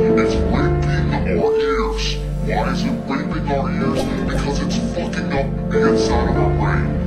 It's raping our ears. Why is it raping our ears? Because it's fucking up the inside of our brain.